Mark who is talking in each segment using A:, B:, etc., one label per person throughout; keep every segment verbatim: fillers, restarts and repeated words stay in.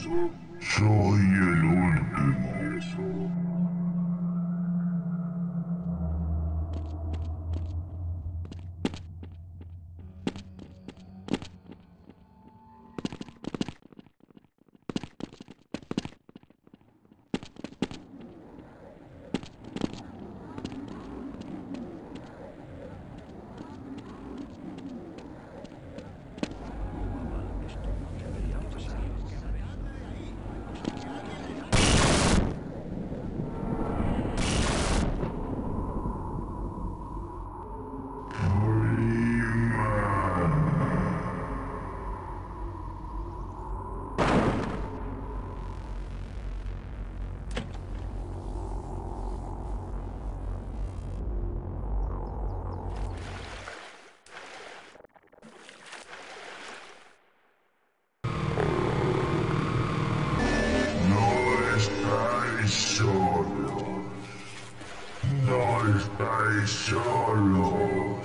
A: Soy el último. Solos. No estáis solos.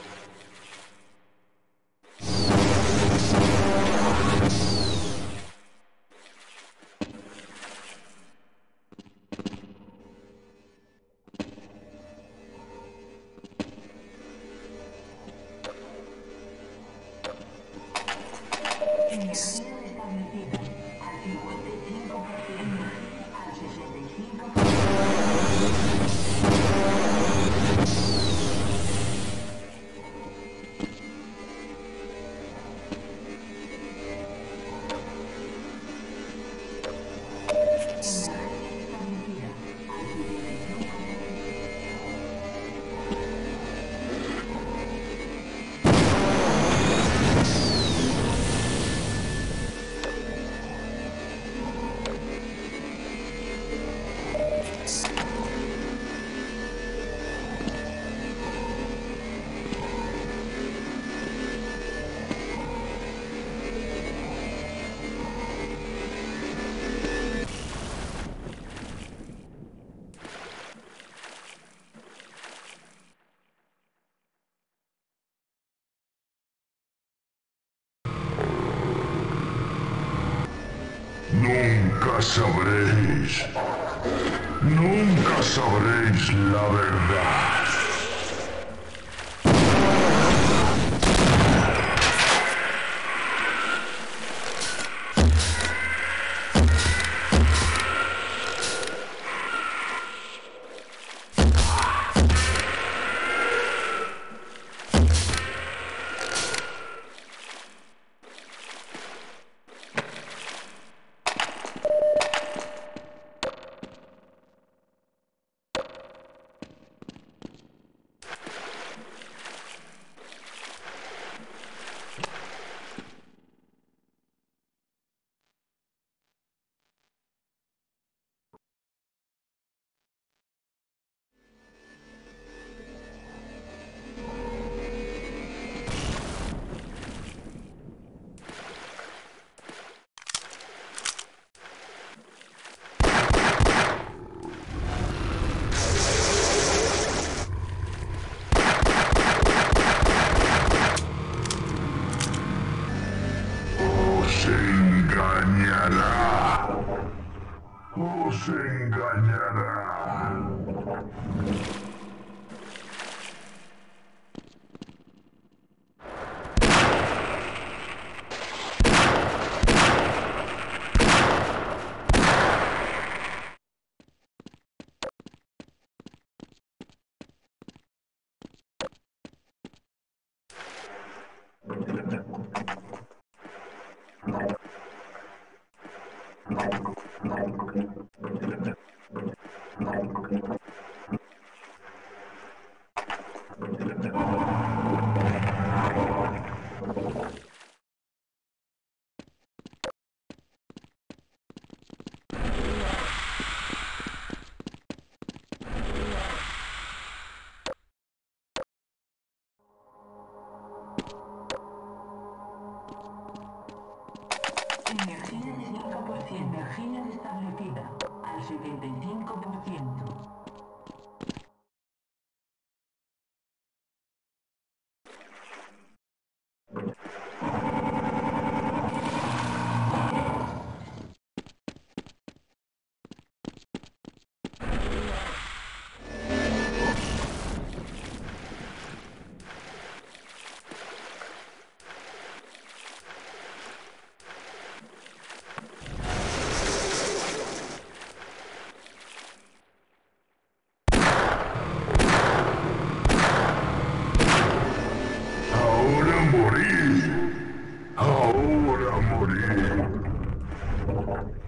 A: Nunca sabréis, nunca sabréis la verdad. Os engañará. Os engañará.
B: Energía de cinco por ciento. Energía establecida al setenta y cinco por ciento.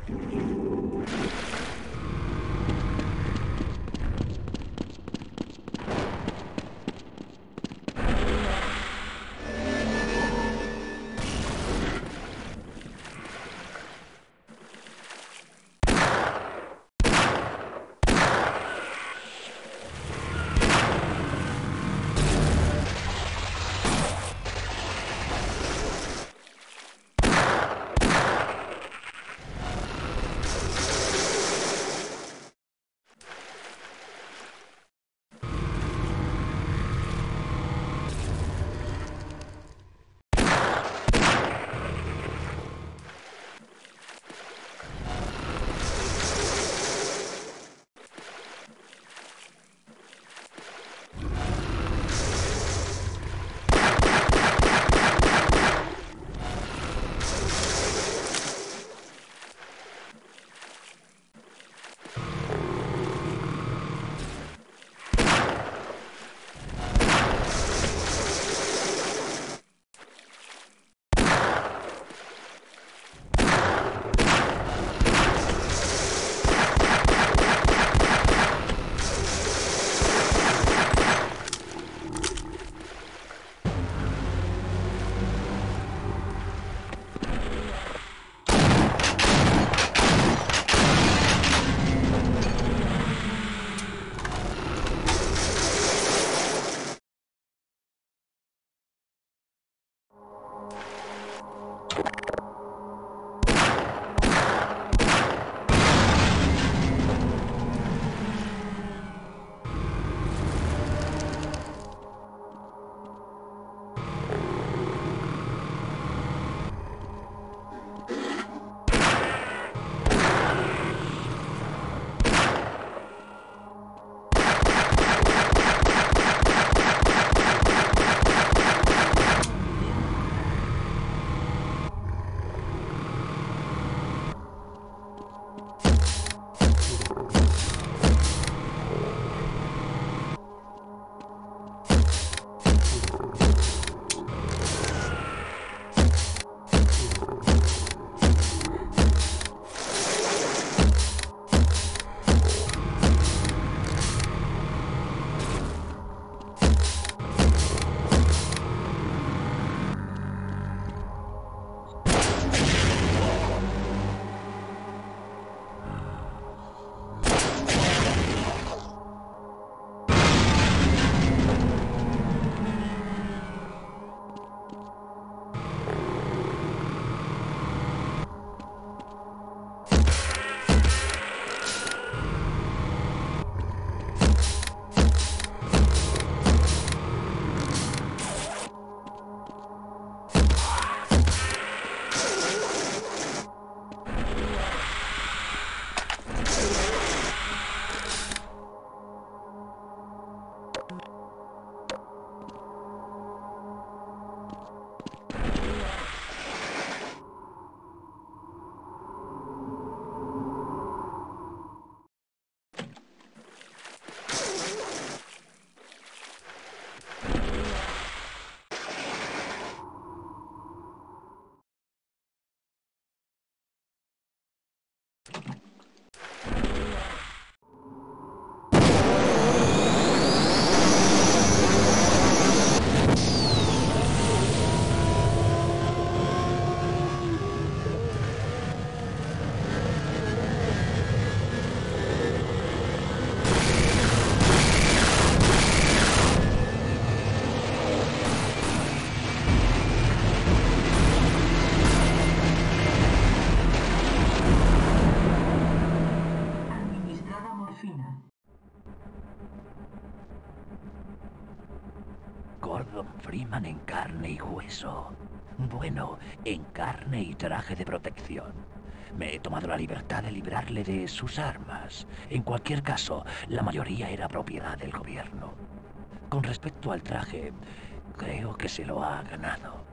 C: Gordon Freeman en carne y hueso. Bueno, en carne y traje de protección. Me he tomado la libertad de librarle de sus armas. En cualquier caso, la mayoría era propiedad del gobierno. Con respecto al traje, creo que se lo ha ganado.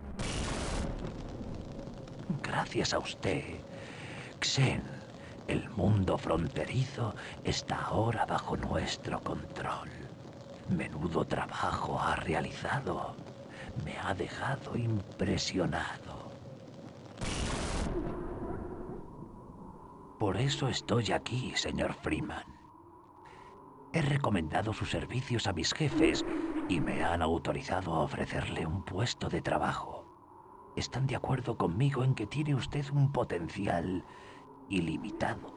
C: Gracias a usted, Xen, el mundo fronterizo está ahora bajo nuestro control. Menudo trabajo ha realizado. Me ha dejado impresionado. Por eso estoy aquí, señor Freeman. He recomendado sus servicios a mis jefes y me han autorizado a ofrecerle un puesto de trabajo. Están de acuerdo conmigo en que tiene usted un potencial ilimitado.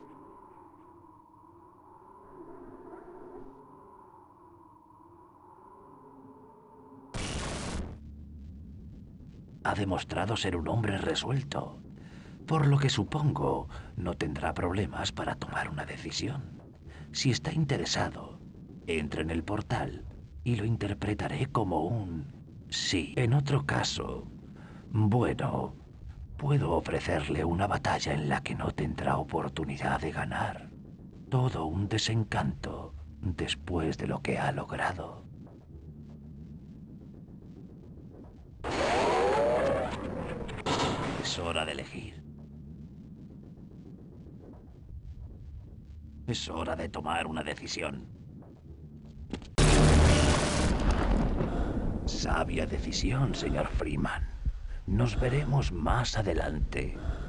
C: Ha demostrado ser un hombre resuelto, por lo que supongo no tendrá problemas para tomar una decisión. Si está interesado, entre en el portal y lo interpretaré como un sí. En otro caso, bueno, puedo ofrecerle una batalla en la que no tendrá oportunidad de ganar. Todo un desencanto después de lo que ha logrado. Es hora de elegir. Es hora de tomar una decisión. Sabia decisión, señor Freeman. Nos veremos más adelante.